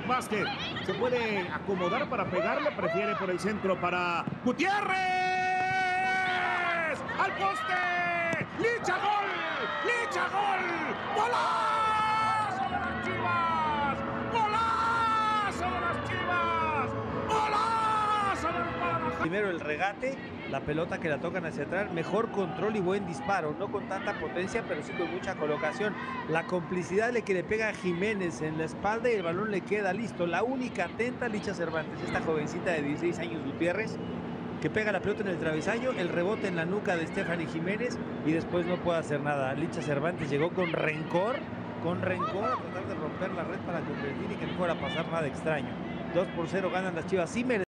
Vázquez se puede acomodar para pegarle, prefiere por el centro para Gutiérrez. ¡Al poste! ¡Licha gol! ¡Licha gol! ¡Golazo de las Chivas! ¡Golazo de las Chivas! ¡Golazo del Guadalajara! Primero el regate, la pelota que la tocan hacia atrás, mejor control y buen disparo, no con tanta potencia, pero sí con mucha colocación. La complicidad de que le pega a Jiménez en la espalda y el balón le queda listo. La única atenta, Licha Cervantes, esta jovencita de 16 años, Gutiérrez, que pega la pelota en el travesaño, el rebote en la nuca de Stephanie Jiménez y después no puede hacer nada. Licha Cervantes llegó con rencor a tratar de romper la red para convertir y que no fuera a pasar nada extraño. 2-0 ganan las Chivas. Sí